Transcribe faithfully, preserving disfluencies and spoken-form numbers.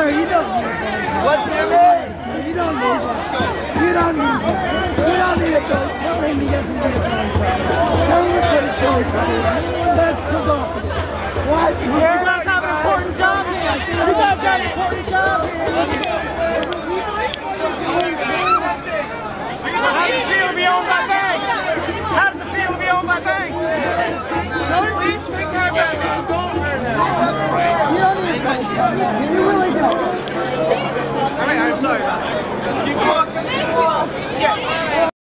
you don't need that. What's your name? You don't need that. You don't need that. You don't need a goat. Tell him he doesn't need a belly button. Tell him to put his belly button on. Let's go off of it. What? You guys have an important job here. You guys got an important job here. How does it feel to be on my bank? How does it feel to be on my bank? Please take care of that. Don't hurt him. You don't need a belly button. You really don't.